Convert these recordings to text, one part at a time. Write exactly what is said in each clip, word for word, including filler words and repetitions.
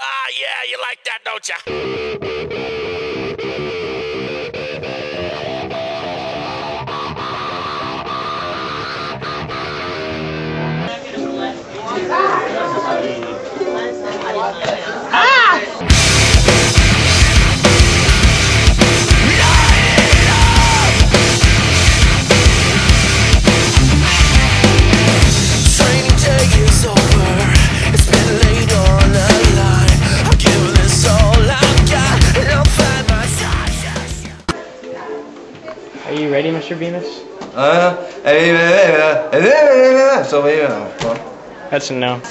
Ah, yeah, you like that, don't ya? Are you ready, Mister Bemis? Uh, so maybe That's a no.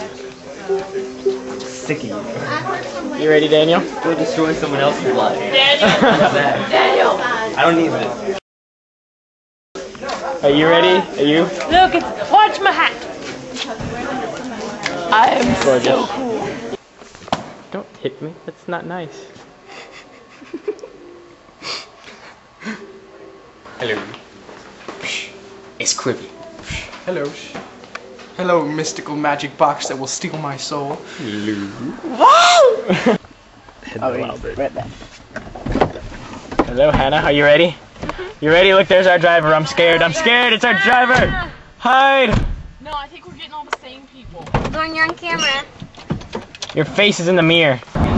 Sticky. You ready, Daniel? Go destroy someone else's life. Daniel! Daniel! I don't need this. Are you ready? Are you? Look, it's, watch my hat! I am Gorgeous. so cool. Don't hit me. That's not nice. Hello. It's Quippy. Hello. Hello, mystical magic box that will steal my soul. Hello. Wow! Hello, Albert. Hello, Hannah. Are you ready? You ready? Look, there's our driver. I'm scared. I'm scared. It's our driver. Hide. No, I think we're getting all the same people. When you're on camera. Your face is in the mirror.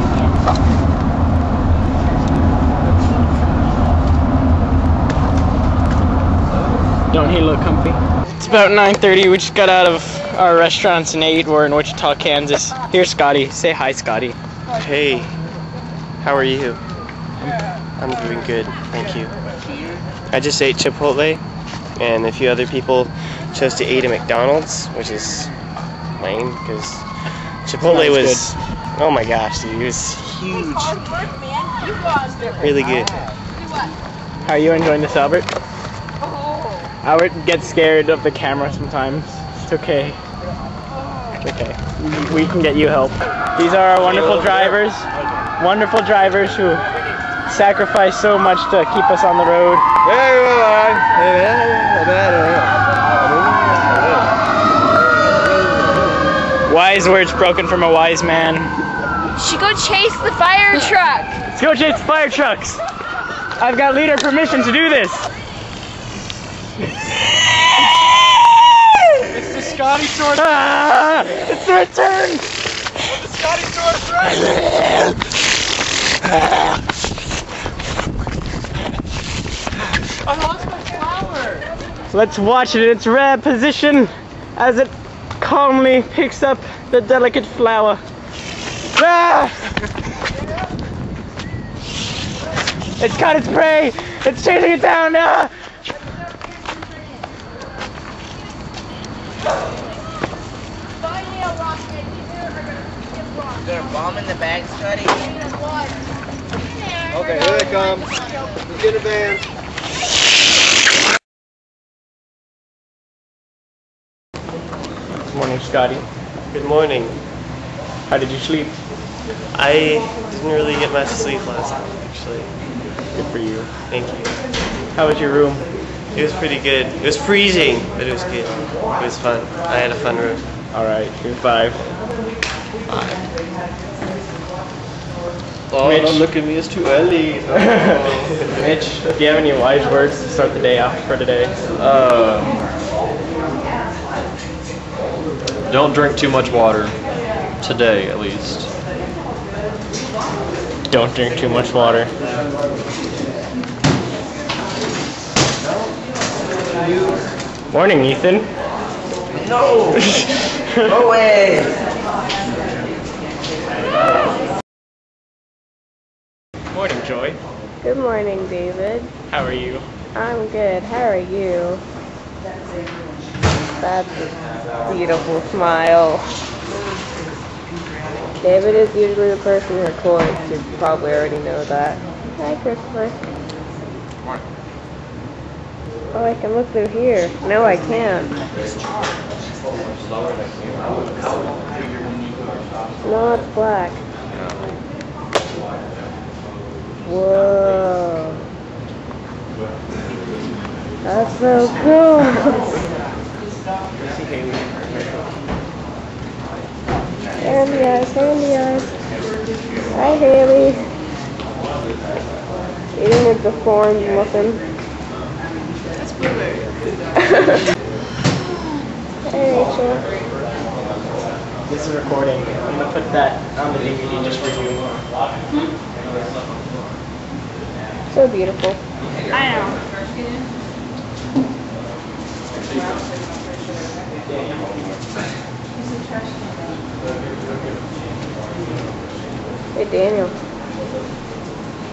Don't he look comfy? It's about nine thirty. We just got out of our restaurants and ate. We're in Wichita, Kansas. Here's Scotty. Say hi, Scotty. Hey, how are you? I'm doing good, thank you. I just ate Chipotle, and a few other people chose to eat at McDonald's, which is lame, because Chipotle was, oh my gosh, dude, it was huge. Really good. How are you enjoying this, Albert? Albert gets scared of the camera sometimes. It's okay. It's okay. We, we can get you help. These are our wonderful drivers. Wonderful drivers who sacrifice so much to keep us on the road. Wise words broken from a wise man. Should go chase the fire truck. Let's go chase the fire trucks. I've got leader permission to do this. It's the Scotty sword. Ah, it's their turn. The Scotty sword friend. I lost my flower. Let's watch it in its rare position as it calmly picks up the delicate flower. Ah! It's caught its prey. It's chasing it down. Ah! Is there a bomb in the bag, Scotty? Okay, here they come. Let's get a van. Good morning, Scotty. Good morning. How did you sleep? I didn't really get much sleep last night, actually. Good for you. Thank you. How was your room? It was pretty good. It was freezing, but it was good. It was fun. I had a fun room. All right, here's five. Oh, Mitch. don't look at me, it's too early. No. Mitch, do you have any wise words to start the day off for today? Uh, don't drink too much water. Today, at least. Don't drink too much water. Morning, Ethan. No! No way! Morning, Joy. Good morning, David. How are you? I'm good. How are you? That's a beautiful smile. David is usually the person who records. You probably already know that. Hi, Christopher. Oh, I can look through here. No, I can't. No, it's black. Whoa. That's so cool. Hair in the eyes, hair in the eyes. Hi, Haley. Eating a deformed muffin. That's blueberry. Hey, Rachel. This is recording. I'm gonna put that on the D V D just for you. So beautiful. I know. Hey, Daniel.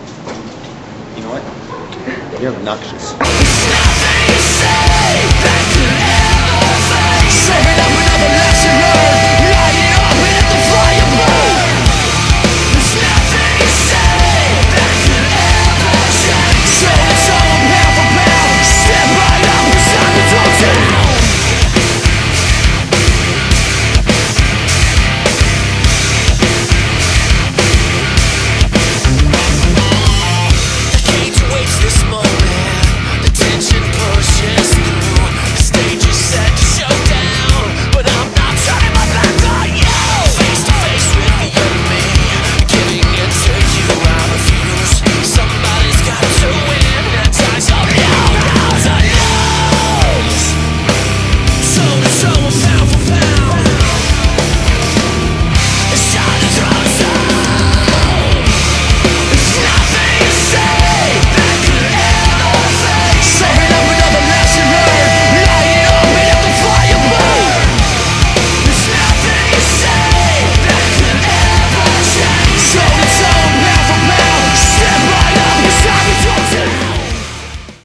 You know what? You're obnoxious. Nothing to say that